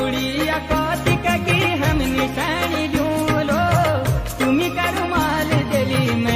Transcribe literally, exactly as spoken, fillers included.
गुड़िया कौतिक की हम निशानी ढूंढो, तुम्ही का रुमाल दिली